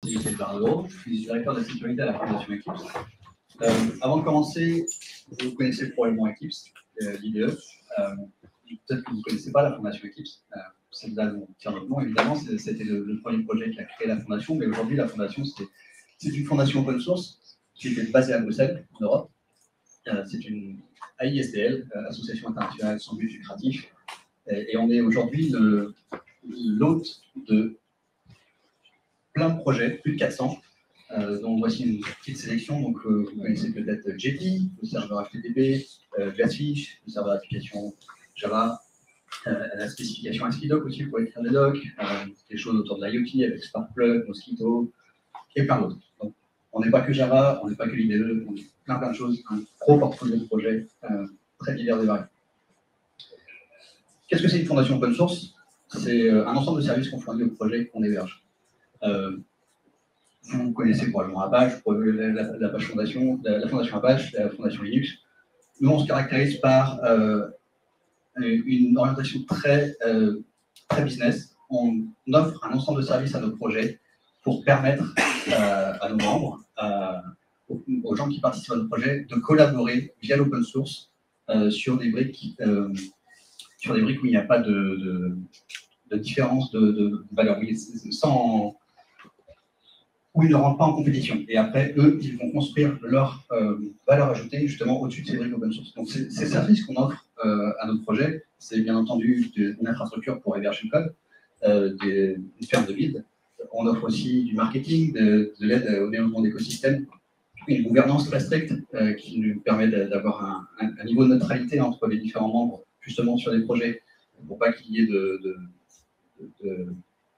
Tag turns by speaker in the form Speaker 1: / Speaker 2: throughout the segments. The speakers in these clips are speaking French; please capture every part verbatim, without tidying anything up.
Speaker 1: Dimitri Barreau, je suis directeur de la sécurité à la Fondation Eclipse. Euh, avant de commencer, vous connaissez probablement Eclipse, euh, l'I D E. Euh, Peut-être que vous ne connaissez pas la Fondation Eclipse. Euh, c'est là où on tient notre nom, évidemment. C'était le, le premier projet qui a créé la Fondation, mais aujourd'hui, la Fondation, c'est une fondation open source qui était basée à Bruxelles, en Europe. Euh, c'est une A I S D L, euh, Association internationale sans but lucratif. Et, et on est aujourd'hui l'hôte de plein de projets, plus de quatre cents. Euh, donc voici une petite sélection. Donc, euh, vous connaissez peut-être J P, le serveur H T T P, euh, Glassfish, le serveur d'application Java, euh, la spécification ASCII-Doc aussi pour écrire des docs, euh, des choses autour de l'IoT avec Sparkplug, Mosquito et plein d'autres. Donc, on n'est pas que Java, on n'est pas que l'I D E, on est plein plein de choses, un gros portfolio de projets euh, très divers et variés. Qu'est-ce que c'est une fondation open source? C'est un ensemble de services qu'on fournit aux projets qu'on héberge. Euh, vous connaissez probablement Apache, la, la, la, Apache Fondation, la, la Fondation Apache, la Fondation Linux. Nous, on se caractérise par euh, une orientation très, euh, très business. On offre un ensemble de services à nos projets pour permettre euh, à nos membres, euh, aux, aux gens qui participent à nos projets, de collaborer via l'open source euh, sur des briques, euh, sur des briques où il n'y a pas de, de, de différence de, de valeur, sans où ils ne rentrent pas en compétition. Et après, eux, ils vont construire leur euh, valeur ajoutée justement au-dessus de ces briques open source. Donc, ces services qu'on offre euh, à notre projet, c'est bien entendu une infrastructure pour héberger le code, euh, des, une ferme de build. On offre aussi du marketing, de, de l'aide au développement d'écosystèmes, une gouvernance très stricte euh, qui nous permet d'avoir un, un, un niveau de neutralité entre les différents membres, justement sur les projets, pour pas qu'il y ait de, de, de, de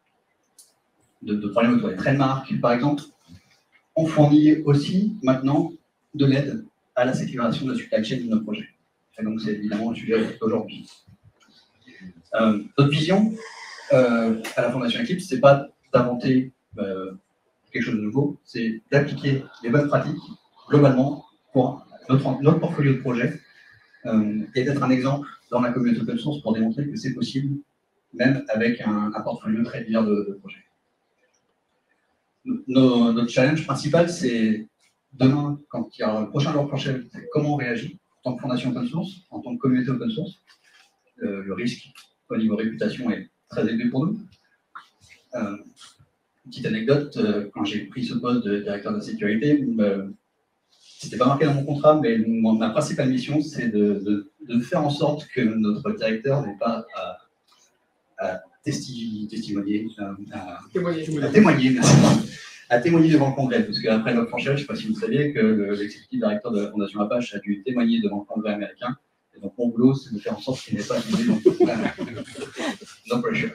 Speaker 1: De, de problèmes autour des trademarks, par exemple. On fournit aussi maintenant de l'aide à la sécurisation de la supply chain de nos projets. Et donc c'est évidemment le sujet d'aujourd'hui. Euh, notre vision euh, à la Fondation Eclipse, c'est pas d'inventer euh, quelque chose de nouveau, c'est d'appliquer les bonnes pratiques globalement pour notre, notre portfolio de projets euh, et d'être un exemple dans la communauté open source pour démontrer que c'est possible, même avec un, un portfolio très divers de, de projets. Nos, notre challenge principal, c'est demain, quand il y aura le prochain jour prochain, c'est comment on réagit en tant que fondation open source, en tant que communauté open source. Euh, le risque au niveau réputation est très élevé pour nous. Euh, petite anecdote, euh, quand j'ai pris ce poste de directeur de la sécurité, euh, c'était pas marqué dans mon contrat, mais ma principale mission, c'est de, de, de faire en sorte que notre directeur n'ait pas à, à testi, testimonier, à, à, témoigner, à témoigner, merci. à témoigner devant le Congrès, parce qu'après notre franchise, je ne sais pas si vous saviez que l'exécutif directeur de la Fondation Apache a dû témoigner devant le Congrès américain. Et donc mon boulot, c'est de faire en sorte qu'il n'ait pas témoigné devant le Congrès américain. No pressure.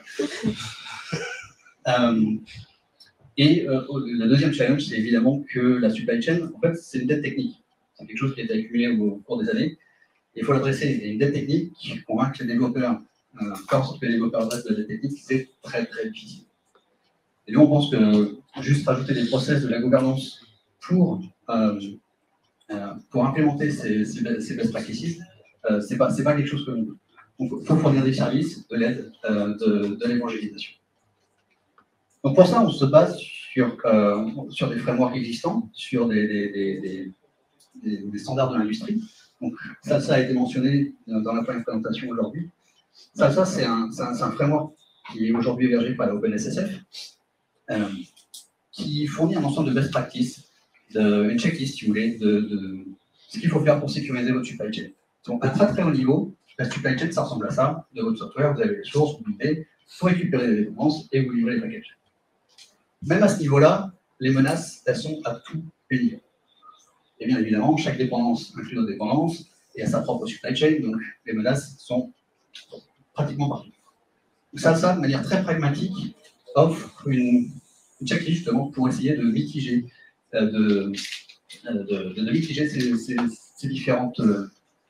Speaker 1: euh, et euh, le deuxième challenge, c'est évidemment que la supply chain, en fait, c'est une dette technique. C'est quelque chose qui a été accumulé au cours des années. Il faut l'adresser. Et une dette technique, convaincre les développeurs, euh, faire en sorte que les développeurs adressent la dette technique, c'est très très difficile. Et nous, on pense que juste rajouter des process de la gouvernance pour, euh, euh, pour implémenter ces, ces, ces best practices, euh, ce n'est pas, pas quelque chose que l'on veut. Donc, il faut fournir des services, de l'aide, euh, de, de l'évangélisation. Donc, pour ça, on se base sur, euh, sur des frameworks existants, sur des, des, des, des, des standards de l'industrie. Donc, ça, ça a été mentionné dans la présentation aujourd'hui. Ça, ça c'est un, un, un framework qui est aujourd'hui hébergé par la OpenSSF. Euh, qui fournit un ensemble de best practices, de, une checklist, si vous voulez, de, de ce qu'il faut faire pour sécuriser votre supply chain. Donc, à très très haut niveau, la supply chain, ça ressemble à ça. De votre software, vous avez les sources, vous buildez, vous récupérez les dépendances et vous livrez les packages. Même à ce niveau-là, les menaces, elles sont à tous les niveaux. Et bien évidemment, chaque dépendance inclut nos dépendances et a sa propre supply chain, donc les menaces sont pratiquement partout. Donc ça, ça, de manière très pragmatique, offre une, une checklist justement pour essayer de mitiger, euh, de, de, de, de mitiger ces, ces, ces, différentes, euh,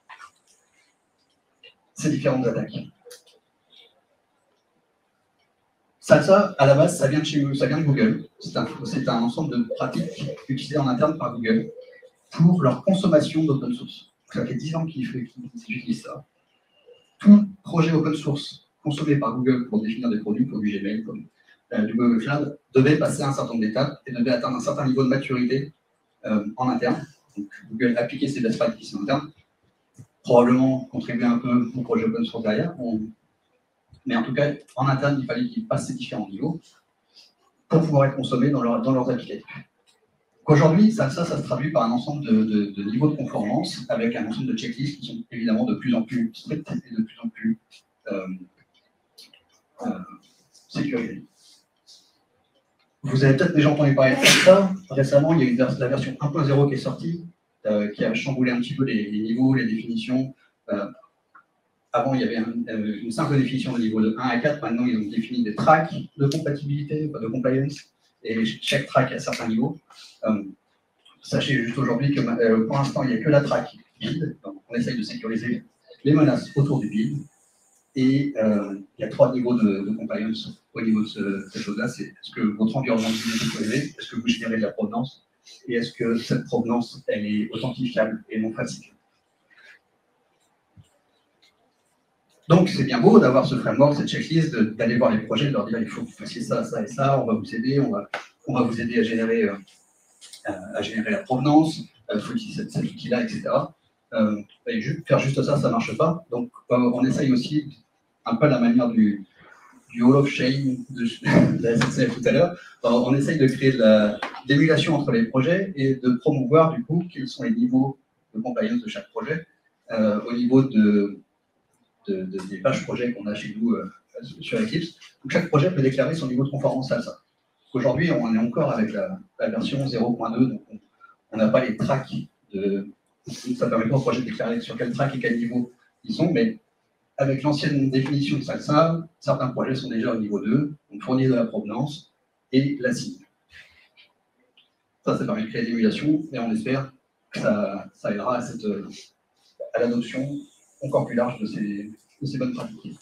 Speaker 1: ces différentes attaques. Ça, ça, à la base, ça vient de chez ça vient de Google. C'est un, un ensemble de pratiques utilisées en interne par Google pour leur consommation d'open source. Ça fait dix ans qu'ils utilisent ça. Tout projet open source consommé par Google pour définir des produits, pour du Gmail, pour euh, du Google Cloud, devait passer un certain nombre d'étapes et devait atteindre un certain niveau de maturité euh, en interne. Donc, Google appliquer ses best practices en interne, probablement contribuer un peu au projet open source derrière, on... mais en tout cas, en interne, il fallait qu'ils passent ces différents niveaux pour pouvoir être consommés dans, leur, dans leurs applicatifs. Aujourd'hui, ça, ça, ça se traduit par un ensemble de, de, de niveaux de conformance avec un ensemble de checklists qui sont évidemment de plus en plus strictes et de plus en plus euh, euh, sécurisées. Vous avez peut-être déjà entendu parler de ça. Récemment, il y a eu la version un point zéro qui est sortie, euh, qui a chamboulé un petit peu les, les niveaux, les définitions. Euh, avant, il y avait un, euh, une simple définition de niveau de un à quatre. Maintenant, ils ont défini des tracks de compatibilité, de compliance, et chaque track a certains niveaux. Euh, sachez juste aujourd'hui que euh, pour l'instant, il n'y a que la track build. Donc, on essaye de sécuriser les menaces autour du build. Et euh, il y a trois niveaux de, de compliance au niveau de ce, cette chose-là. C'est est-ce que votre environnement est sécurisé, est-ce que vous générez de la provenance, et est-ce que cette provenance, elle est authentifiable et non falsifiable. Donc, c'est bien beau d'avoir ce framework, cette checklist, d'aller voir les projets, de leur dire il faut que vous fassiez ça, ça et ça, on va vous aider, on va, on va vous aider à générer, euh, à générer la provenance, il faut utiliser cet, cet outil-là, et cetera. Euh, et juste, faire juste ça, ça ne marche pas. Donc, euh, on essaye aussi, un peu à la manière du, du Hall of Shame de, de la S N C F tout à l'heure, on essaye de créer de l'émulation entre les projets et de promouvoir, du coup, quels sont les niveaux de compliance de chaque projet euh, au niveau de De, de, des pages projets qu'on a chez nous euh, sur Eclipse. Donc chaque projet peut déclarer son niveau de conformance à ça. Aujourd'hui, on est encore avec la, la version zéro point deux, donc on n'a pas les tracks. De, ça permet pas au projet de déclarer sur quel track et quel niveau ils sont, mais avec l'ancienne définition de SALSA, certains projets sont déjà au niveau deux, donc fournir de la provenance et la cible. Ça, ça permet de créer l'émulation, et on espère que ça, ça aidera à, cette, à l'adoption encore plus large de ces, de ces bonnes pratiques.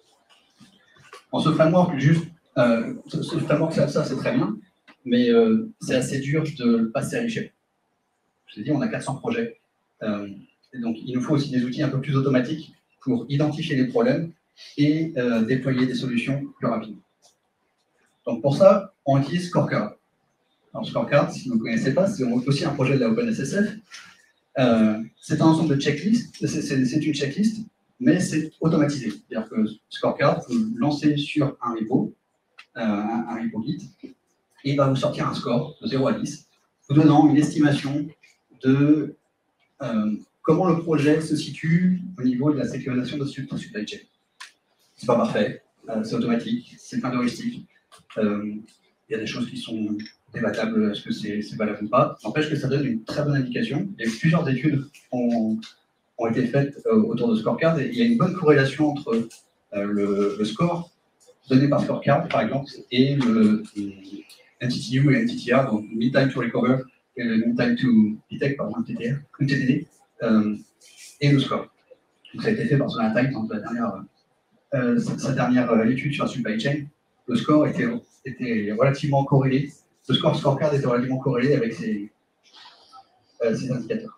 Speaker 1: En ce framework, juste, euh, ce, ce framework, ça, ça c'est très bien, mais euh, c'est assez dur de le passer à l'échelle. Je vous ai dit, on a quatre cents projets. Euh, et donc, il nous faut aussi des outils un peu plus automatiques pour identifier les problèmes et euh, déployer des solutions plus rapidement. Donc, pour ça, on utilise Scorecard. Alors, Scorecard, si vous ne connaissez pas, c'est aussi un projet de la OpenSSF. Euh, c'est un ensemble de checklists, c'est une checklist, mais c'est automatisé. C'est-à-dire que Scorecard, vous le lancez sur un repo, euh, un, un repo Git, et il va vous sortir un score de zéro à dix, vous donnant une estimation de euh, comment le projet se situe au niveau de la sécurisation de votre supply chain. C'est pas parfait, euh, c'est automatique, c'est plein d'heuristiques. Euh, il y a des choses qui sont débattable, est-ce que c'est valable ou pas. N'empêche que ça donne une très bonne indication. Et plusieurs études ont, ont été faites euh, autour de Scorecard, et il y a une bonne corrélation entre euh, le, le score donné par Scorecard, par exemple, et le, le M T T U et M T T R, donc Mean Time to Recover et le Mean Time to Detect, pardon, M T T R, M T T D, euh, et le score. Donc ça a été fait par Solana Times dans sa dernière, euh, sa dernière euh, étude sur la supply chain. Le score était, était relativement corrélé. Le score Scorecard était relativement corrélé avec ces, euh, ces indicateurs.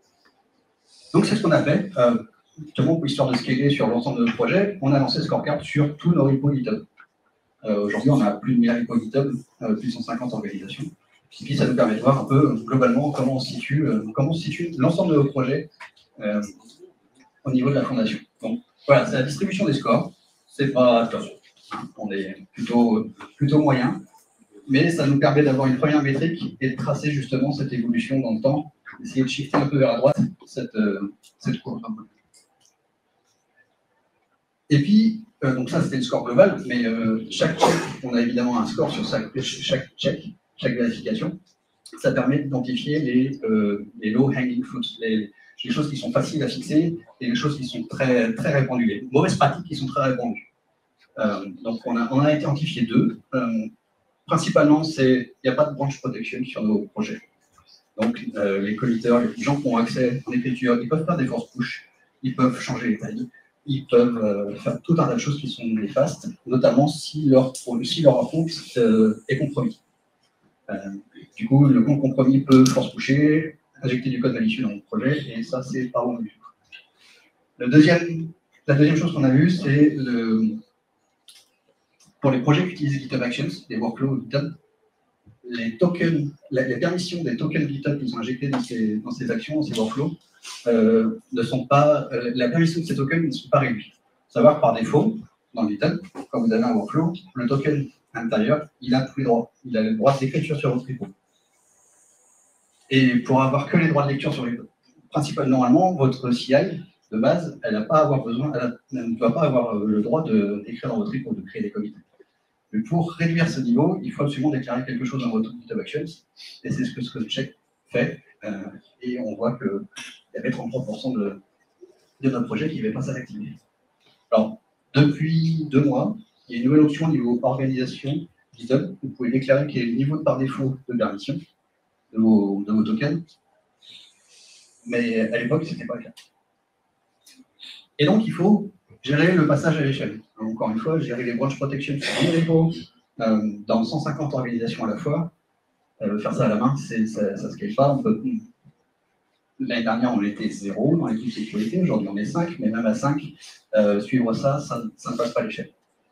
Speaker 1: Donc c'est ce qu'on a fait. Euh, justement, pour histoire de scaler sur l'ensemble de nos projets, on a lancé Scorecard sur tous nos repos GitHub. Euh, Aujourd'hui, on a plus de mille repos GitHub, euh, plus de cent cinquante organisations. Et puis ça nous permet de voir un peu globalement comment on se situe, euh, comment on situe l'ensemble de nos projets euh, au niveau de la fondation. Donc voilà, c'est la distribution des scores. C'est pas top. On est plutôt, plutôt moyen. Mais ça nous permet d'avoir une première métrique et de tracer justement cette évolution dans le temps, essayer de shifter un peu vers la droite cette, euh, cette courbe. Et puis, euh, donc ça c'était le score global, mais euh, chaque check, on a évidemment un score sur chaque, chaque check, chaque vérification. Ça permet d'identifier les, euh, les low hanging fruits, les, les choses qui sont faciles à fixer et les choses qui sont très, très répandues, les mauvaises pratiques qui sont très répandues. Euh, donc on a, on a identifié deux. Euh, Principalement, il n'y a pas de branch protection sur nos projets. Donc, euh, les committeurs, les gens qui ont accès en écriture, ils peuvent faire des force push, ils peuvent changer les tailles, ils peuvent euh, faire tout un tas de choses qui sont néfastes, notamment si leur, si leur compte euh, est compromis. Euh, du coup, le compte compromis peut force pusher, injecter du code malicieux dans le projet, et ça, c'est pas bon du tout. Le deuxième, la deuxième chose qu'on a vue, c'est le. Pour les projets qui utilisent GitHub Actions, des workflows GitHub, les tokens, la, les permissions des tokens GitHub qui sont injectés dans ces, dans ces actions, dans ces workflows, euh, ne sont pas, euh, la permission de ces tokens ne sont pas réduites. Savoir que par défaut, dans GitHub, quand vous avez un workflow, le token intérieur, il a tous les droits. Il a le droit d'écriture sur votre repo. Et pour avoir que les droits de lecture sur les principalement, normalement, votre C I de base, elle, a pas avoir besoin, elle, a, elle ne doit pas avoir le droit d'écrire dans votre repo, de créer des commits. Mais pour réduire ce niveau, il faut absolument déclarer quelque chose dans votre GitHub Actions, et c'est ce que ce check fait. Euh, et on voit qu'il y avait trente-trois pour cent de, de notre projet qui n'avait pas ça activé. Alors, depuis deux mois, il y a une nouvelle option au niveau organisation GitHub. Vous pouvez déclarer quel est le niveau par défaut de permission de vos, de vos tokens. Mais à l'époque, ce n'était pas le cas. Et donc, il faut gérer le passage à l'échelle. Encore une fois, gérer les branch protection sur un repo, euh, dans cent cinquante organisations à la fois. Euh, faire ça à la main, ça ne se scale pas. L'année dernière, on était zéro dans l'équipe sécurité. Aujourd'hui, on est cinq, mais même à cinq, euh, suivre ça, ça, ça ne passe pas à l'échelle.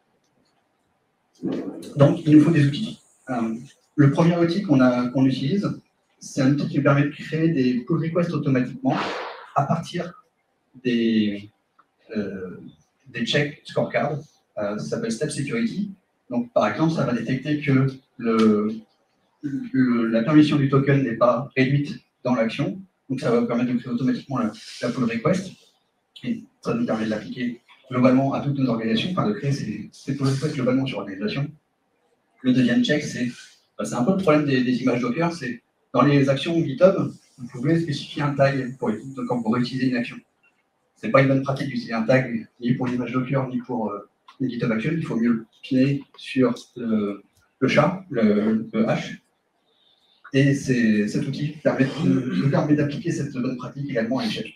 Speaker 1: Donc, il nous faut des outils. Euh, le premier outil qu'on qu'on utilise, c'est un outil qui nous permet de créer des pull requests automatiquement à partir des, euh, des checks scorecards. Euh, ça s'appelle Step Security. Donc, par exemple, ça va détecter que le, le, la permission du token n'est pas réduite dans l'action. Donc, ça va vous permettre de créer automatiquement la, la pull request. Et ça nous permet de l'appliquer globalement à toutes nos organisations, enfin de créer ces, ces pull requests globalement sur l'organisation. Le deuxième check, c'est bah, un peu le problème des, des images Docker, c'est dans les actions GitHub, vous pouvez spécifier un tag pour, quand vous réutilisez une action. Ce n'est pas une bonne pratique d'utiliser un tag ni pour l'image Docker, ni pour euh, les GitHub Actions. Il faut mieux le piner sur le, le chat, le, le hash. Et cet outil permet, nous permet d'appliquer cette bonne pratique également à l'échelle.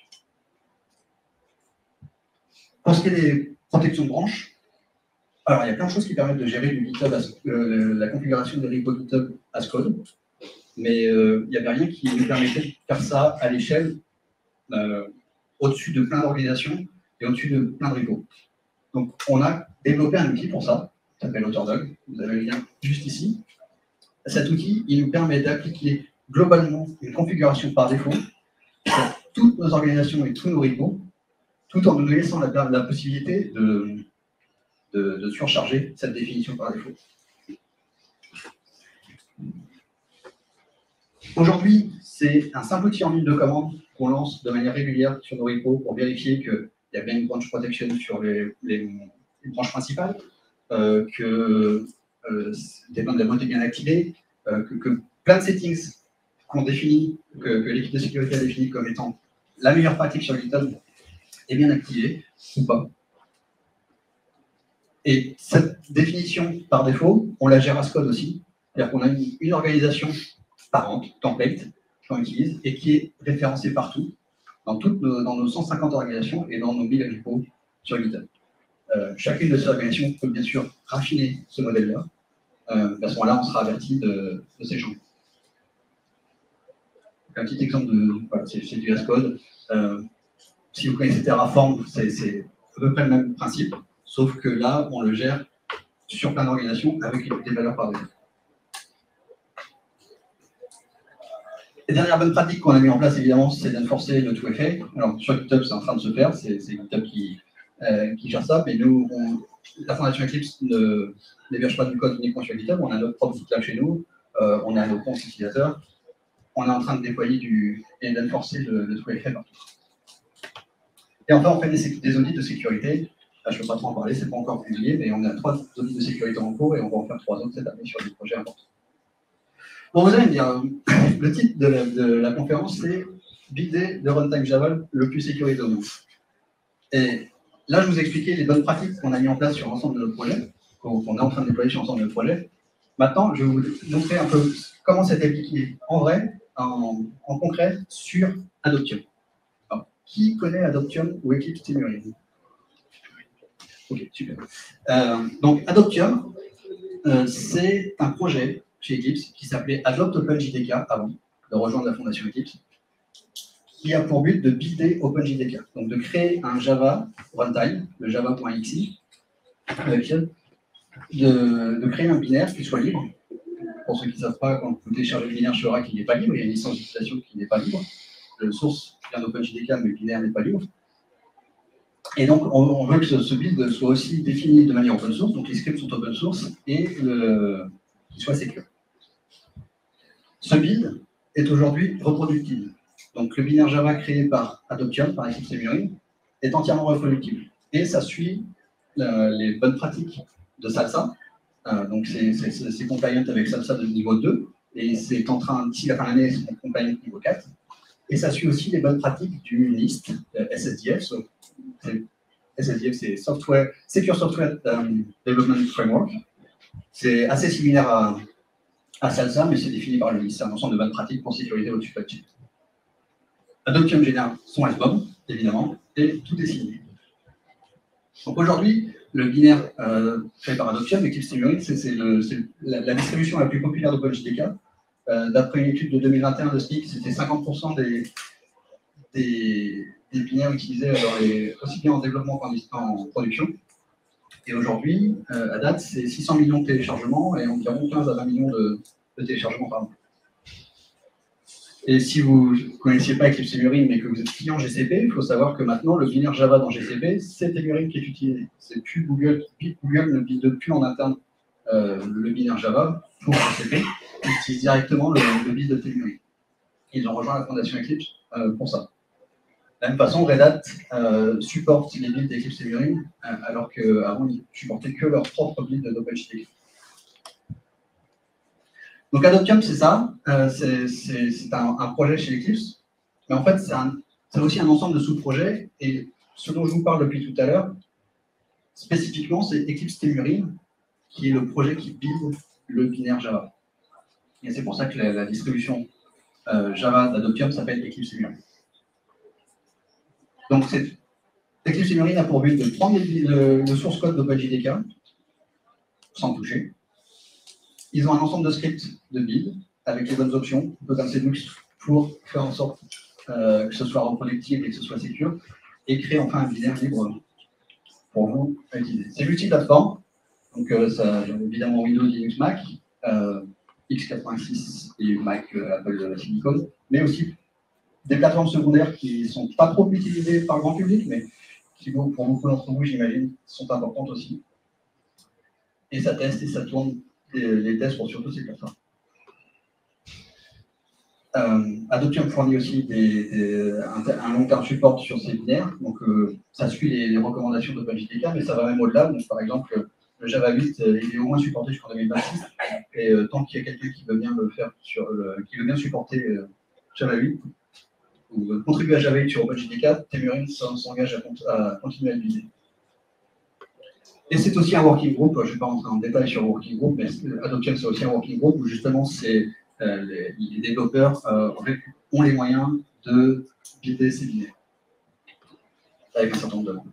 Speaker 1: Pour ce qui est des protections de branches, alors il y a plein de choses qui permettent de gérer du GitHub as, euh, la configuration des repos GitHub as code, mais euh, il n'y avait rien qui nous permettait de faire ça à l'échelle, euh, au-dessus de plein d'organisations et au-dessus de plein de repos. Donc on a développé un outil pour ça, qui s'appelle Autordog, vous avez le lien juste ici. Cet outil, il nous permet d'appliquer globalement une configuration par défaut sur toutes nos organisations et tous nos repos, tout en nous laissant la, la possibilité de, de, de surcharger cette définition par défaut. Aujourd'hui, c'est un simple outil en ligne de commande qu'on lance de manière régulière sur nos repos pour vérifier qu'il y a bien une branch protection sur les, les, les branches principales, euh, que euh, des bandes est bien activées, euh, que, que plein de settings qu'on définit, que, que l'équipe de sécurité a défini comme étant la meilleure pratique sur GitHub est bien activée ou pas. Et cette définition par défaut, on la gère à Code aussi, c'est-à-dire qu'on a une, une organisation parente, template, qu'on utilise et qui est référencée partout, dans, toutes nos, dans nos cent cinquante organisations et dans nos mille repos sur GitHub. Euh, chacune de ces organisations peut bien sûr raffiner ce modèle-là. Euh, à ce moment-là, on sera averti de, de ces changements. Un petit exemple de, voilà, c'est du Ascode. Euh, si vous connaissez Terraform, c'est à peu près le même principe, sauf que là, on le gère sur plein d'organisations avec des valeurs par défaut. Les dernières bonnes pratiques qu'on a mis en place, évidemment, c'est d'enforcer le two F A. Alors, sur GitHub, c'est en train de se faire, c'est GitHub qui, euh, qui gère ça, mais nous, on, la Fondation Eclipse ne n'héberge pas du code uniquement sur GitHub, on a notre propre GitLab chez nous, euh, on a nos comptes utilisateurs, on est en train de déployer du, et d'enforcer le, le two F A partout. Et enfin, on fait des, des audits de sécurité. Là, je ne peux pas trop en parler, ce n'est pas encore publié, mais on a trois audits de sécurité en cours et on va en faire trois autres cette année sur des projets importants. Bon, vous allez me dire, le titre de la, de la conférence, c'est « Builder le runtime Java le plus sécurisé au monde ». Et là, je vous ai expliqué les bonnes pratiques qu'on a mis en place sur l'ensemble de nos projets, qu'on est en train de déployer sur l'ensemble de nos projets. Maintenant, je vais vous montrer un peu comment c'est appliqué en vrai, en, en concret, sur Adoptium. Alors, qui connaît Adoptium ou Eclipse Temurin? Ok, super. Euh, donc, Adoptium, euh, c'est un projet chez Eclipse qui s'appelait Adopt OpenJDK avant de rejoindre la fondation Eclipse, qui a pour but de builder OpenJDK, donc de créer un Java runtime, le java.xi, de, de créer un binaire qui soit libre pour ceux qui ne savent pas, quand vous téléchargez le binaire chez Oracle, il n'est pas libre, il y a une licence d'utilisation qui n'est pas libre. Le source vient d'OpenJDK, mais le binaire n'est pas libre. Et donc, on, on veut que ce, ce build soit aussi défini de manière open source, donc les scripts sont open source, et qu'il soit sécure. Ce build est aujourd'hui reproductible. Donc, le binaire Java créé par Adoptium, par Eclipse Emurin, est entièrement reproductible. Et ça suit euh, les bonnes pratiques de Salsa. Euh, donc, c'est compliant avec Salsa de niveau deux, et c'est en train, d'ici la fin de l'année, c'est compliant niveau quatre. Et ça suit aussi les bonnes pratiques du NIST, euh, S S D F. So, S S D F, c'est Software, Secure Software um, Development Framework. C'est assez similaire à, à Salsa, mais c'est défini par le NIST. C'est un ensemble de bonnes pratiques pour sécuriser votre supply chain. Adoptium génère son S B O M, évidemment, et tout est signé. Donc aujourd'hui, le binaire euh, fait par Adoptium, Eclipse Emurin, c'est la, la distribution la plus populaire d'OpenJDK. Euh, D'après une étude de deux mille vingt et un de S P I C, c'était cinquante pour cent des, des, des binaires utilisés dans les, aussi bien en développement qu'en production. Et aujourd'hui, euh, à date, c'est six cents millions de téléchargements et environ quinze à vingt millions de, de téléchargements par mois. Et si vous ne connaissiez pas Eclipse Emurin, mais que vous êtes client G C P, il faut savoir que maintenant, le binaire Java dans G C P, c'est Emurin qui est utilisé. C'est plus Google, Google ne build plus en interne euh, le binaire Java pour G C P, ils utilisent directement le, le build de Emurin. Ils ont rejoint la fondation Eclipse euh, pour ça. De la même façon, Red Hat euh, supporte les builds d'Eclipse Emurin, euh, alors qu'avant, ils ne supportaient que leur propre build d'OpenJDK. Donc Adoptium, c'est ça, euh, c'est un, un projet chez Eclipse, mais en fait, c'est aussi un ensemble de sous-projets, et ce dont je vous parle depuis tout à l'heure, spécifiquement, c'est Eclipse Emurin, qui est le projet qui build le binaire Java. Et c'est pour ça que la, la distribution euh, Java d'Adoptium s'appelle Eclipse Emurin. Donc Eclipse Emurin a pour but de prendre le, le source code d'OpenJDK, sans toucher. Ils ont un ensemble de scripts de build avec les bonnes options, un peu comme Cedux, pour faire en sorte euh, que ce soit reproductible et que ce soit sécure, et créer enfin un binaire libre pour vous à utiliser. C'est multiplateforme, donc euh, ça a évidemment Windows, Linux, Mac, euh, x quatre-vingt-six et Mac, euh, Apple Silicon, mais aussi des plateformes secondaires qui ne sont pas trop utilisées par le grand public, mais qui, pour beaucoup d'entre vous, j'imagine, sont importantes aussi. Et ça teste et ça tourne les tests pour surtout ces plateformes. Euh, Adoptium fournit aussi des, des, un, un long terme support sur ces binaires, donc euh, ça suit les, les recommandations d'OpenJDK, mais ça va même au-delà. Donc par exemple, le Java huit, euh, il est au moins supporté jusqu'en deux mille vingt-six, et euh, tant qu'il y a quelqu'un qui veut bien le faire sur le, qui veut bien supporter euh, Java huit, ou euh, contribuer à Java huit sur OpenJDK, Emurin s'engage à, à continuer à l'utiliser. Et c'est aussi un working group, je ne vais pas rentrer en détail sur le working group, mais Adoptium c'est aussi un working group où justement c'est euh, les, les développeurs euh, ont les moyens de builder ces binaires avec un certain nombre de demandes.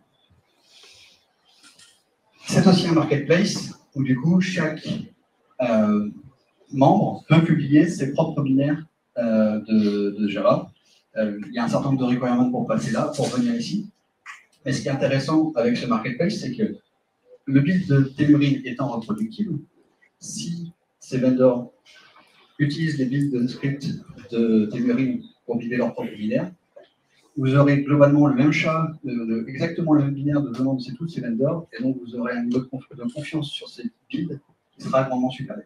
Speaker 1: C'est aussi un marketplace où du coup chaque euh, membre peut publier ses propres binaires euh, de, de Java. Euh, il y a un certain nombre de requirements pour passer là, pour venir ici. Mais ce qui est intéressant avec ce marketplace, c'est que le build de Emurin étant reproductible, si ces vendors utilisent les builds de script de Emurin pour builder leur propre binaire, vous aurez globalement le même chat, de, de, exactement le même binaire de venant de ces, tous ces vendors, et donc vous aurez un niveau de, conf de confiance sur ces builds qui sera grandement supérieur.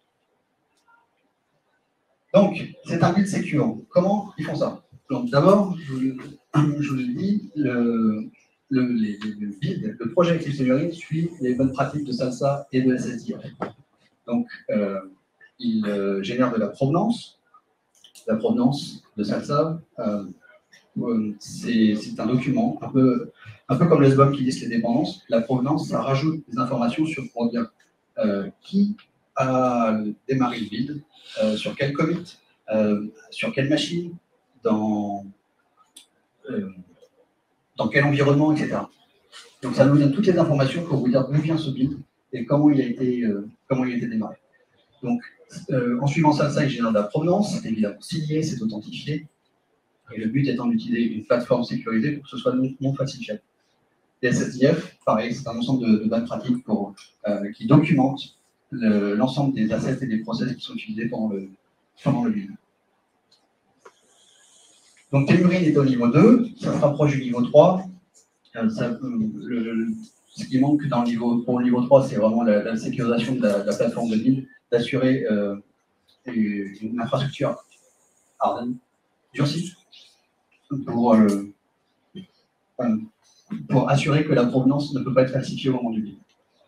Speaker 1: Donc, c'est un build secure. Comment ils font ça? D'abord, je, je vous ai dit, le, Le, les, le, build, le projet Eclipse Emurin suit les bonnes pratiques de Salsa et de S S D F. Donc, euh, il euh, génère de la provenance. La provenance de Salsa, euh, euh, c'est un document, un peu, un peu comme le S B O M qui liste les dépendances. La provenance, ça rajoute des informations sur pour dire euh, qui a démarré le build, euh, sur quel commit, euh, sur quelle machine, dans... Euh, dans quel environnement, et cetera. Donc ça nous donne toutes les informations pour vous dire d'où vient ce build et comment il a été, euh, comment il a été démarré. Donc euh, en suivant ça, ça il génère de la provenance, c'est évidemment signé, c'est authentifié, et le but étant d'utiliser une plateforme sécurisée pour que ce soit non, non falsifiable. Et S S D F, pareil, c'est un ensemble de, de bonnes pratiques pour, euh, qui documentent l'ensemble le, des assets et des process qui sont utilisés pendant le, pendant le build. Donc Temurin est au niveau deux, ça se rapproche du niveau trois. Euh, ça, le, le, ce qui manque dans le niveau, pour le niveau trois, c'est vraiment la, la sécurisation de la, de la plateforme de build, d'assurer euh, une, une infrastructure harden, durcie, pour, euh, pour assurer que la provenance ne peut pas être falsifiée au moment du build.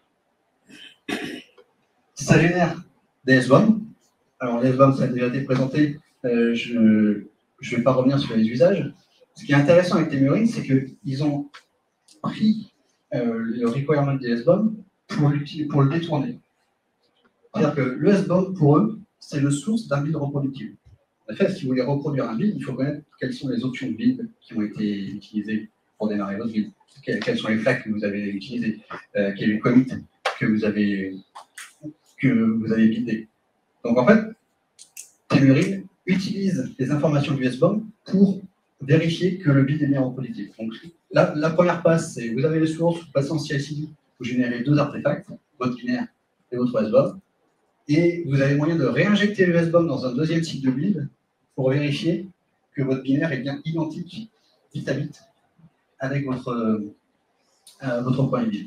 Speaker 1: Ça génère des S B O M. Alors les S B O M, ça a déjà été présenté, euh, je ne vais pas revenir sur les usages. Ce qui est intéressant avec Temurin, c'est qu'ils ont pris euh, le requirement des S B O M pour, pour le détourner. C'est-à-dire que le S B O M, pour eux, c'est le source d'un build reproductible. En fait, si vous voulez reproduire un build, il faut connaître quelles sont les options de build qui ont été utilisées pour démarrer votre build. Quelles sont les flags que vous avez utilisées, euh, quel est le commit que vous avez, que vous avez buildé. Donc en fait, Temurin utilise les informations du S B O M pour vérifier que le build est bien reproductible. Donc la, la première passe, c'est vous avez les sources, vous passez en C I C D, vous générez deux artefacts, votre binaire et votre S B O M, et vous avez moyen de réinjecter le S B O M dans un deuxième cycle de build pour vérifier que votre binaire est bien identique, bit à bit, avec votre, euh, votre point build.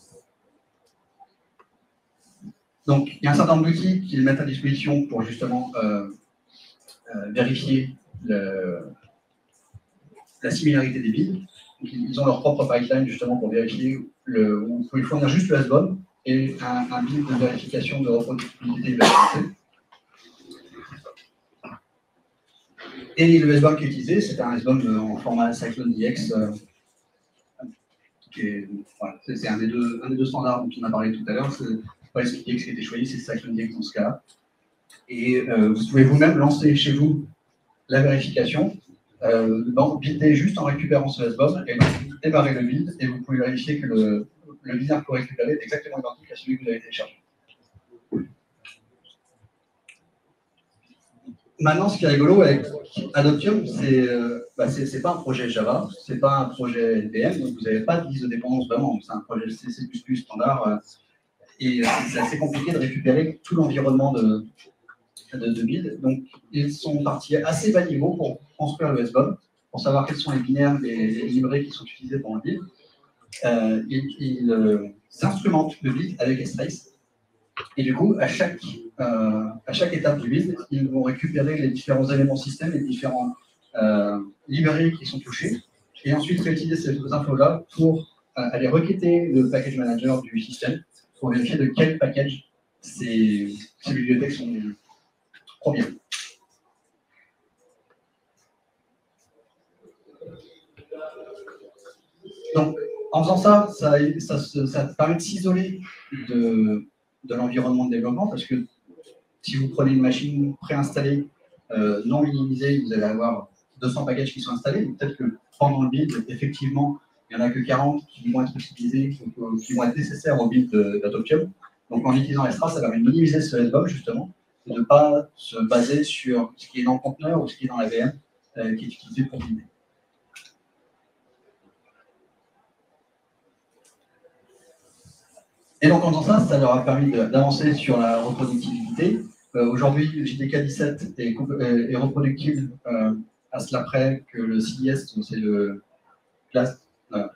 Speaker 1: Donc, il y a un certain nombre d'outils qu'ils mettent à disposition pour justement euh, euh, vérifier le, la similarité des builds. Donc, ils ont leur propre pipeline justement pour vérifier, le, où vous pouvez fournir juste le S B O M et un, un build de vérification de reproductibilité et de validité. Et le S B O M qui est utilisé, c'est un S B O M en format CycloneDX. Euh, voilà, c'est un, un des deux standards dont on a parlé tout à l'heure. C'est pas S P D X qui a été choisi, c'est CycloneDX dans ce cas-là. Et euh, vous pouvez vous-même lancer chez vous la vérification, euh, builder juste en récupérant ce S B O M et donc démarrer le build et vous pouvez vérifier que le, le binaire que vous récupérez est exactement identique à celui que vous avez téléchargé. Maintenant, ce qui est rigolo avec Adoptium, c'est euh, bah, c'est pas un projet Java, c'est pas un projet N P M, donc vous n'avez pas de liste de dépendance vraiment, c'est un projet C C plus plus standard, euh, et euh, c'est assez compliqué de récupérer tout l'environnement de, de, de build. Donc, ils sont partis assez bas niveau pour construire le S B O M, pour savoir quels sont les binaires, les, les librairies qui sont utilisés dans le build. Euh, ils ils euh, instrumentent le build avec S-Trace. Et du coup, à chaque, euh, à chaque étape du build, ils vont récupérer les différents éléments système, les différents euh, librairies qui sont touchés, et ensuite réutiliser ces infos-là pour euh, aller requêter le package manager du système pour vérifier de quel package ces, ces bibliothèques sont proviennent. Donc, en faisant ça, ça, ça, ça, ça permet de s'isoler de, de l'environnement de développement, parce que si vous prenez une machine préinstallée, euh, non minimisée, vous allez avoir deux cents packages qui sont installés, mais peut-être que pendant le build, effectivement, il n'y en a que quarante qui vont être utilisés, qui vont être nécessaires au build d'Adoptium. Donc en utilisant Extra, ça permet de minimiser ce S B O M, justement, et de ne pas se baser sur ce qui est dans le conteneur ou ce qui est dans la V M, euh, qui est utilisé pour builder. Et donc en faisant ça, ça leur a permis d'avancer sur la reproductibilité. Euh, Aujourd'hui, J D K dix-sept est, est reproductible euh, à cela près que le C D S, c'est le class. Euh,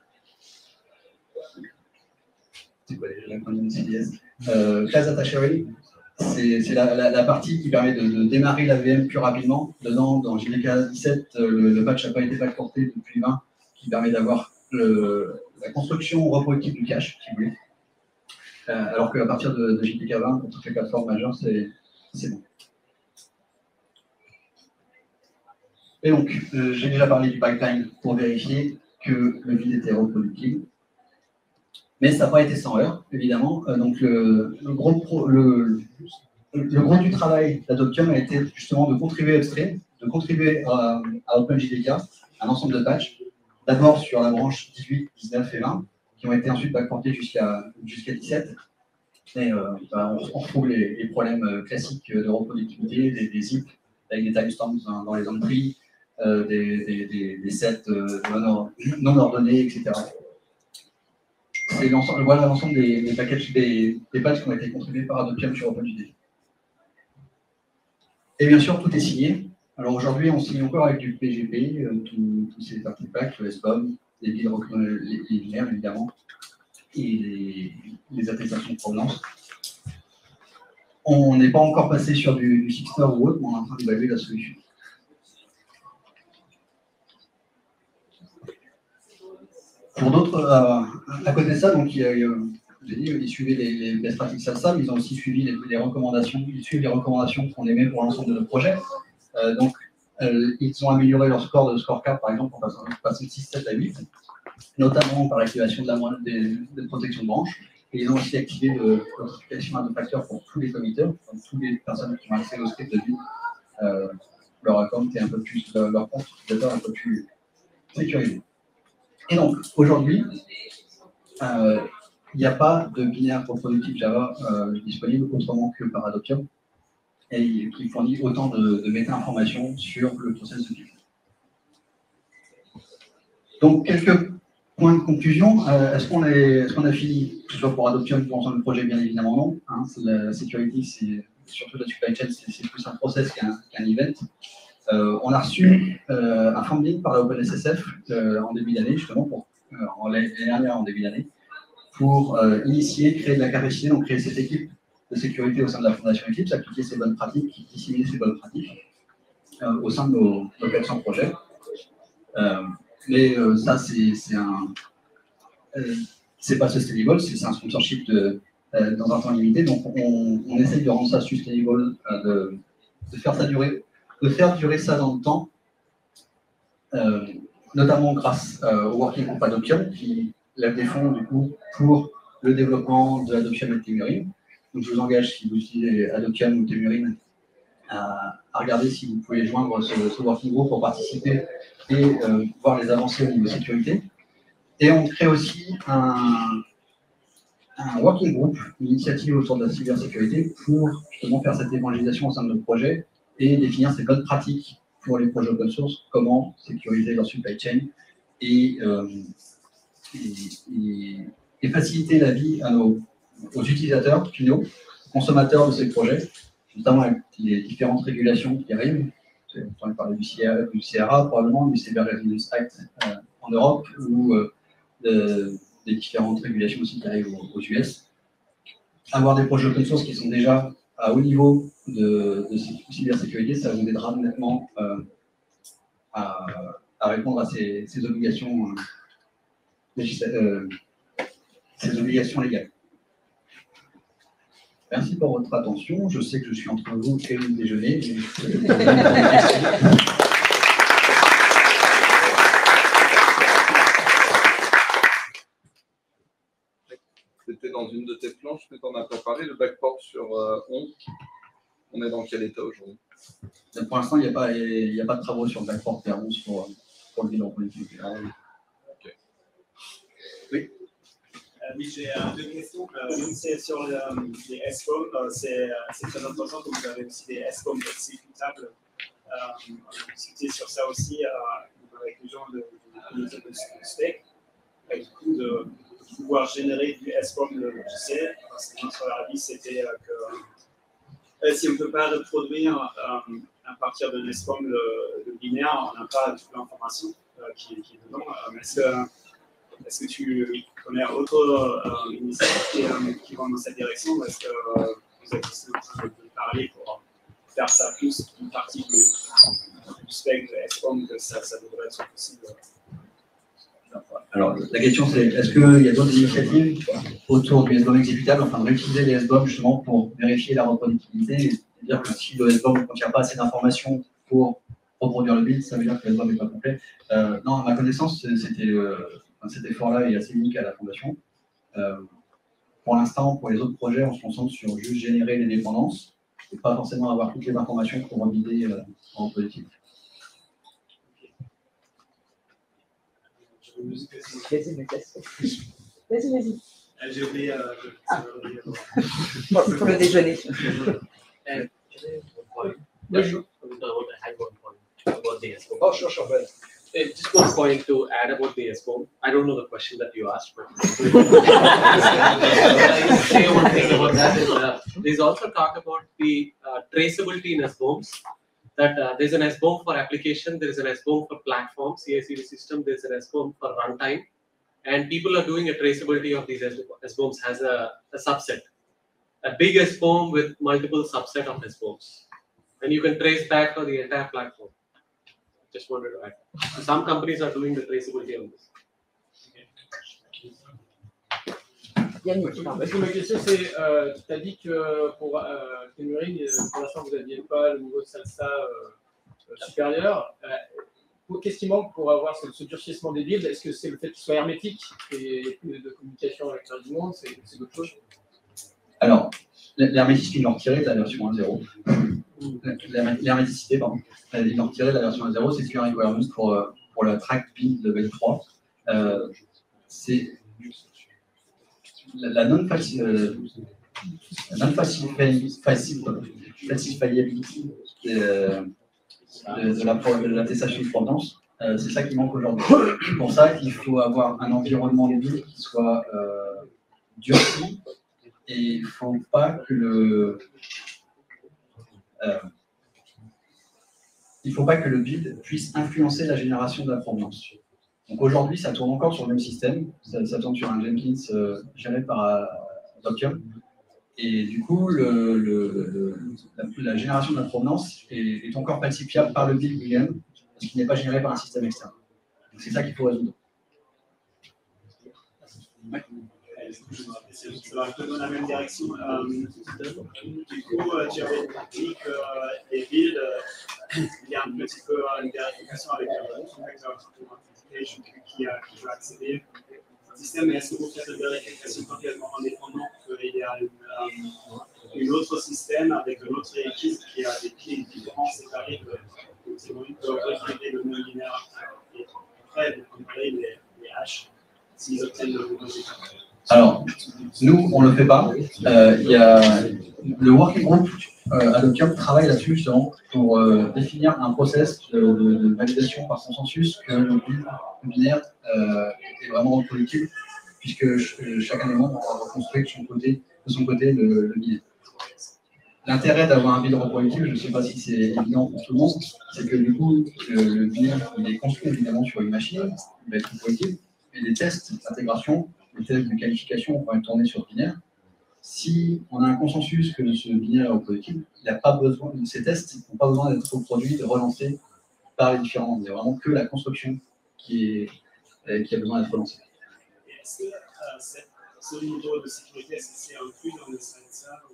Speaker 1: c'est quoi déjà l'acronyme de C D S euh, Class Data Sharing. C'est la, la, la partie qui permet de, de démarrer la V M plus rapidement. Dedans, dans J D K dix-sept, le, le patch n'a pas été backporté depuis vingt, qui permet d'avoir la construction reproductible du cache, si vous voulez. Euh, alors qu'à partir de, de J D K vingt, pour toutes les plateformes majeures, c'est bon. Et donc, euh, j'ai déjà parlé du pipeline pour vérifier que le build était reproductible. Mais ça n'a pas été sans heurts, évidemment. Euh, donc, le, le, gros pro, le, le gros du travail d'Adoptium a été justement de contribuer upstream, de contribuer à, à OpenJDK, un ensemble de patchs, d'abord sur la branche dix-huit, dix-neuf et vingt, qui ont été ensuite backportés jusqu'à jusqu'à dix-sept. Et euh, bah, on, on retrouve les, les problèmes classiques de reproductibilité, des, des zips avec des timestamps dans, dans les entries, euh, des, des, des, des sets euh, non, non ordonnés, et cetera. c'est l'ensemble, voilà l'ensemble des, des packages, des, des patchs qui ont été contribués par Adoptium sur OpenJDK. Et bien sûr, tout est signé. Alors aujourd'hui, on signe encore avec du P G P, euh, tous ces artefacts, le S B O M, les billes les, les binaires évidemment, et les, les attestations de provenance. On n'est pas encore passé sur du, du Sixter ou autre, mais on est en train d'évaluer la solution. Pour d'autres, euh, à côté de ça, donc, il y a, j'ai dit, ils suivaient les, les best practices SALSA, mais ils ont aussi suivi les, les recommandations, ils suivent les recommandations qu'on émet pour l'ensemble de nos projets. Euh, donc, euh, ils ont amélioré leur score de score quatre, par exemple, en passant, passant de six, sept à huit, notamment par l'activation de la des, des protections de branches. Et ils ont aussi activé de l'authentification à deux facteurs pour tous les committeurs, donc toutes les personnes qui ont accès au script de vue, euh, leur compte est un peu plus, leur, leur compte utilisateur un peu plus sécurisé. Et donc, aujourd'hui, euh, il n'y a pas de binaire reproductif Java euh, disponible autrement que par Adoptium, et qui fournit autant de, de méta-informations sur le process de build. Donc, quelques points de conclusion. Euh, Est-ce qu'on est, est qu'on a fini, que ce soit pour Adoptium ou pour l'ensemble du projet? Bien évidemment non. Hein, la sécurité, c'est surtout la supply chain, c'est plus un process qu'un qu'un event. Euh, on a reçu euh, un funding par la OpenSSF euh, en début d'année, justement, pour euh, l'année dernière en début d'année, pour euh, initier, créer de la capacité, donc créer cette équipe de sécurité au sein de la Fondation Eclipse, appliquer ces bonnes pratiques, disséminer ces bonnes pratiques euh, au sein de nos, nos quatre cents projets. Euh, mais euh, ça, c'est un... Euh, c'est pas sustainable, c'est un sponsorship de, euh, dans un temps limité, donc on, on essaye de rendre ça sustainable, euh, de, de faire ça durer, de faire durer ça dans le temps, euh, notamment grâce euh, au Working Group Adoptium, qui lève des fonds du coup pour le développement de Adoptium et Temurin. Donc je vous engage, si vous utilisez Adoptium ou Temurin, à, à regarder si vous pouvez joindre ce, ce Working Group pour participer et euh, voir les avancées au niveau sécurité. Et on crée aussi un, un Working Group, une initiative autour de la cybersécurité pour justement faire cette évangélisation au sein de notre projet et définir ces bonnes pratiques pour les projets open source, comment sécuriser leur supply chain et, euh, et, et, et faciliter la vie à nos, aux utilisateurs finaux, consommateurs de ces projets, notamment avec les différentes régulations qui arrivent. On parler du C R A probablement, du Cyber Resilience Act euh, en Europe ou euh, de, des différentes régulations aussi qui arrivent aux, aux U S. Avoir des projets open source qui sont déjà à haut niveau de, de cybersécurité, ça vous aidera nettement euh, à, à répondre à ces, ces obligations, euh, euh, ces obligations légales. Merci pour votre attention. Je sais que je suis entre vous et le déjeuner.
Speaker 2: C'était dans une de tes planches que tu en as préparé, le backport sur euh, onze. On est dans quel état aujourd'hui?
Speaker 1: Pour l'instant, il n'y a, a pas de travaux sur le backport vers onze pour, pour le bilan politique. Ah, oui.
Speaker 2: Okay.
Speaker 1: Oui.
Speaker 3: Euh, oui, j'ai euh, deux questions. Euh, L'une, c'est sur le, les S COM. Euh, c'est très intéressant que vous avez aussi des S COM exécutables. Euh, on a discuté sur ça aussi euh, avec les gens de l'unité de, de, de spec. Et du coup, de pouvoir générer du S COM le logiciel. Parce que notre avis, c'était euh, que euh, si on ne peut pas reproduire euh, à partir de S COM le, le binaire, on n'a pas toute l'information euh, qui, qui est dedans. Euh, Est-ce que Est-ce que tu connais d'autres euh, initiatives qui, euh, qui vont dans cette direction ou est-ce que euh, vous êtes aussi en train de parler pour faire ça plus une partie du, du spectre de S COM que ça, ça devrait être possible?
Speaker 1: Alors, la question c'est, est-ce qu'il y a d'autres initiatives autour du S B O M exécutable, enfin de réutiliser les S B O M justement pour vérifier la reproductibilité et dire que si le S B O M ne contient pas assez d'informations pour reproduire le build, ça veut dire que le S B O M n'est pas complet. Euh, non, à ma connaissance, c'était... Euh, cet effort-là est assez unique à la Fondation. Euh, pour l'instant, pour les autres projets, on se concentre sur juste générer les dépendances et pas forcément avoir toutes les informations pour guider euh, en politique.
Speaker 4: Vas-y, vas-y. Vas-y.
Speaker 3: J'ai oublié. Euh,
Speaker 4: ah. pour, pour le déjeuner.
Speaker 5: Oh, sure, sure. just one point to add about the S B O M. I don't know the question that you asked, but I say one thing about that is uh, there's also talk about the uh, traceability in S B O Ms. That uh, there's an S B O M for application, there is an S B O M for platform, C I C D system, there's an S B O M for runtime, and people are doing a traceability of these S B O Ms as a, a subset. A big S B O M with multiple subset of S B O Ms. And you can trace back for the entire platform. Just wanted to add. Some companies are doing the traceability on this.
Speaker 4: Yannick,
Speaker 6: Oui,
Speaker 4: pardon.
Speaker 6: parce que ma question c'est, euh, tu as dit que pour euh, Temurin, pour l'instant vous n'aviez pas le niveau de salsa euh, supérieur. Euh, Qu'est-ce qui manque pour avoir ce, ce durcissement des builds? Est-ce que c'est le fait qu'il soit hermétique et plus de communication avec le reste du monde? C'est d'autres choses?
Speaker 1: Alors, l'hermétisme, ils l'ont retiré de la version un point zéro. L'herméticité, pardon, ils l'ont retiré de la version un point zéro, c'est plus un requirement pour, pour la track build level trois. Euh, c'est la, la non-falsifiability euh, de, de l'attestation de provenance, euh, c'est ça qui manque aujourd'hui. C'est pour ça qu'il faut avoir un environnement de build qui soit euh, durci. Et il ne faut pas que le euh, il faut pas que le build puisse influencer la génération de la provenance. Donc aujourd'hui, ça tourne encore sur le même système, ça, ça tourne sur un Jenkins euh, géré par euh, Docker. Et du coup, le, le, le, la, la génération de la provenance est, est encore falsifiable par le build lui-même, parce qu'il n'est pas généré par un système externe. C'est ça qu'il faut résoudre. Ouais.
Speaker 3: Ça va un peu dans la même direction. Euh, du coup, euh, tu avais dit que euh, les builds, euh, il y a un petit peu euh, une vérification avec un facteur d'authentification qui, euh, qui va accéder au système. Mais est-ce que vous faites une vérification complètement indépendante qu'il y a une, euh, une autre système avec une autre équipe qui a des clés différents séparés que c'est bon, peut recréer le même binaire et après vous comparez les, les hashes s'ils obtiennent le nouveau système?
Speaker 1: Alors, nous, on ne le fait pas. Euh, il y a le working group euh, Adoptium travaille là-dessus justement pour euh, définir un process de, de, de validation par consensus que le binaire euh, est vraiment reproductible, puisque chacun des membres a reconstruit de son côté, de son côté le, le binaire. L'intérêt d'avoir un build reproductible, je ne sais pas si c'est évident pour tout le monde, c'est que du coup, le, le binaire il est construit évidemment sur une machine, il va être reproductible, et les tests d'intégration, les tests de qualification vont être tournés sur le binaire. Si on a un consensus que ce binaire est reproductible, il n'a pas besoin, ces tests n'ont pas besoin d'être reproduits, de relancés par les différents membres. Il n'y a vraiment que la construction qui, est, qui a besoin d'être relancée.
Speaker 3: Est-ce que euh, ce niveau de sécurité, est-ce que c'est inclus dans le salsa ou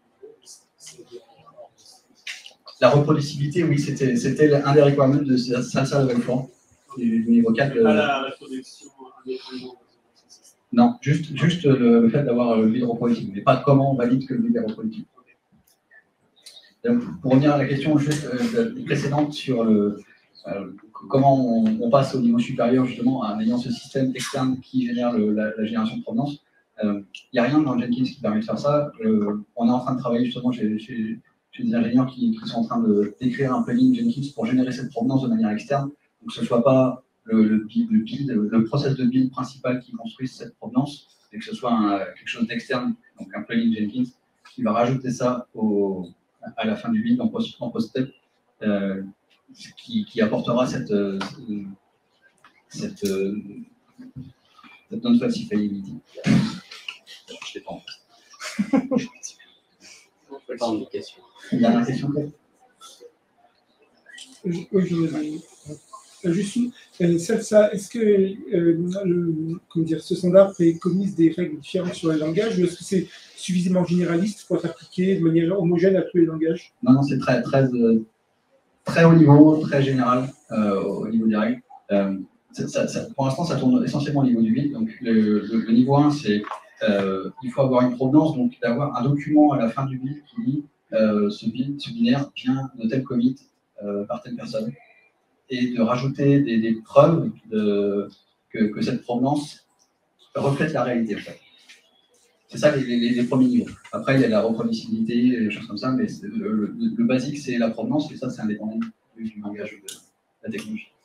Speaker 1: la reproducibilité, oui, c'était un des requirements de salsa level quatre, du niveau quatre.
Speaker 3: Pas la reproduction indépendante.
Speaker 1: Non, juste, juste le, le fait d'avoir le build reproductible, mais pas comment on valide que le build est reproductible. Donc, pour revenir à la question juste euh, précédente sur le, euh, comment on, on passe au niveau supérieur justement en ayant ce système externe qui génère le, la, la génération de provenance, il euh, n'y a rien dans Jenkins qui permet de faire ça. Euh, on est en train de travailler justement chez, chez, chez des ingénieurs qui, qui sont en train d'écrire un plugin Jenkins pour générer cette provenance de manière externe, donc que ce ne soit pas le, le, build, le, build, le process de build principal qui construit cette provenance, et que ce soit un, quelque chose d'externe, donc un plugin Jenkins qui va rajouter ça au, à la fin du build en post-step, euh, qui, qui apportera cette, cette, cette non-falsifiability. Je sais pas.
Speaker 5: Je pas une question.
Speaker 1: Une dernière question peut-être?
Speaker 7: Oui, je veux juste euh, ça, est-ce que euh, le, comment dire, ce standard préconise des règles différentes sur les langages, ou est-ce que c'est suffisamment généraliste pour être appliqué de manière homogène à tous les langages?
Speaker 1: Non, non, c'est très, très, très haut niveau, très général euh, au niveau des règles. Euh, ça, ça, pour l'instant, ça tourne essentiellement au niveau du build. Donc, le, le, le niveau un, c'est euh, il faut avoir une provenance, donc d'avoir un document à la fin du build qui dit euh, ce build, ce binaire vient de tel commit euh, par telle personne, et de rajouter des, des preuves de, que, que cette provenance reflète la réalité. En fait. C'est ça les, les, les premiers niveaux. Après, il y a la reproducibilité, et des choses comme ça, mais le, le, le basique, c'est la provenance, et ça, c'est indépendant du langage de la technologie.